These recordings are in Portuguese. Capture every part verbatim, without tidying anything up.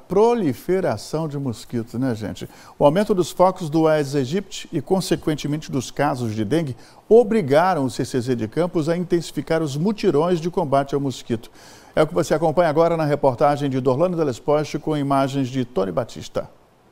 proliferação de mosquitos, né, gente? O aumento dos focos do Aedes aegypti e, consequentemente, dos casos de dengue obrigaram o C C Z de Campos a intensificar os mutirões de combate ao mosquito. É o que você acompanha agora na reportagem de Dorlane Delesposte com imagens de Tony Batista.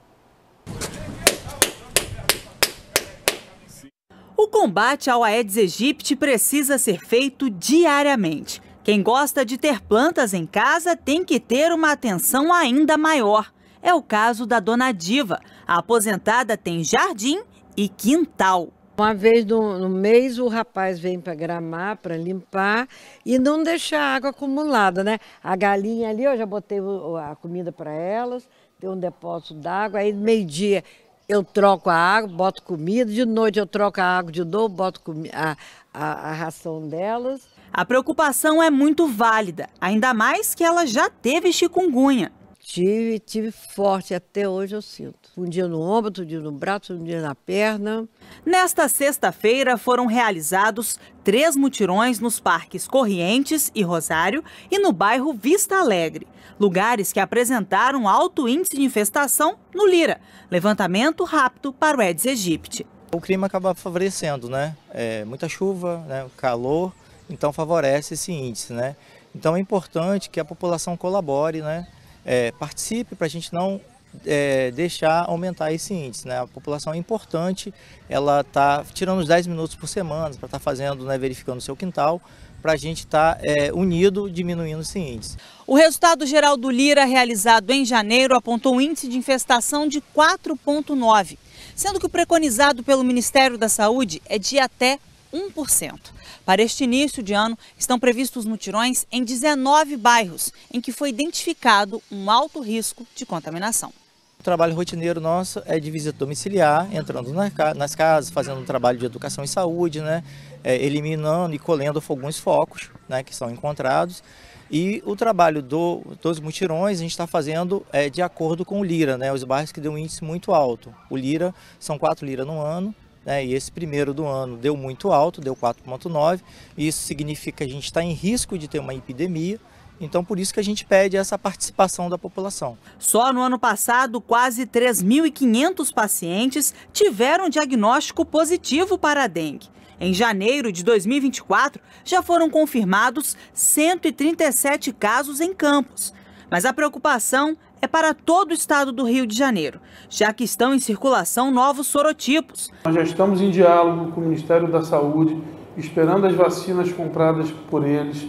O combate ao Aedes aegypti precisa ser feito diariamente. Quem gosta de ter plantas em casa tem que ter uma atenção ainda maior. É o caso da dona Diva. A aposentada tem jardim e quintal. Uma vez no, no mês o rapaz vem para gramar, para limpar e não deixar a água acumulada, né? A galinha ali, eu já botei a comida para elas, tem um depósito d'água, aí meio-dia eu troco a água, boto comida, de noite eu troco a água de novo, boto a, a, a ração delas. A preocupação é muito válida, ainda mais que ela já teve chikungunya. Tive, tive forte, até hoje eu sinto. Um dia no ombro, outro dia no braço, um dia na perna. Nesta sexta-feira foram realizados três mutirões nos parques Corrientes e Rosário e no bairro Vista Alegre, lugares que apresentaram alto índice de infestação no Lira. Levantamento rápido para o Aedes aegypti. O clima acaba favorecendo, né? É, muita chuva, né? Calor, então favorece esse índice, né? Então é importante que a população colabore, né? É, participe para a gente não é, deixar aumentar esse índice, né? A população é importante, ela está tirando os dez minutos por semana para estar tá fazendo, né, verificando o seu quintal, para a gente estar tá, é, unido, diminuindo esse índice. O resultado geral do Lira, realizado em janeiro, apontou um índice de infestação de quatro vírgula nove, sendo que o preconizado pelo Ministério da Saúde é de até um por cento. Para este início de ano, estão previstos mutirões em dezenove bairros, em que foi identificado um alto risco de contaminação. O trabalho rotineiro nosso é de visita domiciliar, entrando nas casas, fazendo um trabalho de educação e saúde, né? É, eliminando e colhendo alguns focos, né, que são encontrados. E o trabalho do, dos mutirões a gente está fazendo é, de acordo com o Lira, né? Os bairros que deu um índice muito alto. O Lira, são quatro Lira no ano. Né, e esse primeiro do ano deu muito alto, deu quatro vírgula nove, e isso significa que a gente está em risco de ter uma epidemia, então por isso que a gente pede essa participação da população. Só no ano passado, quase três mil e quinhentos pacientes tiveram diagnóstico positivo para a dengue. Em janeiro de dois mil e vinte e quatro, já foram confirmados cento e trinta e sete casos em Campos, mas a preocupação é para todo o estado do Rio de Janeiro, já que estão em circulação novos sorotipos. Nós já estamos em diálogo com o Ministério da Saúde, esperando as vacinas compradas por eles.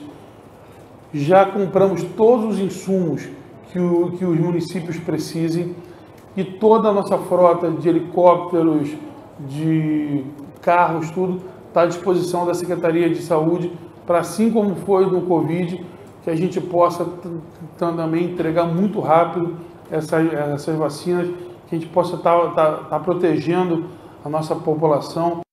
Já compramos todos os insumos que, o, que os municípios precisem e toda a nossa frota de helicópteros, de carros, tudo está à disposição da Secretaria de Saúde para, assim como foi no Covid, que a gente possa também entregar muito rápido essas, essas vacinas, que a gente possa estar tá, tá, tá protegendo a nossa população.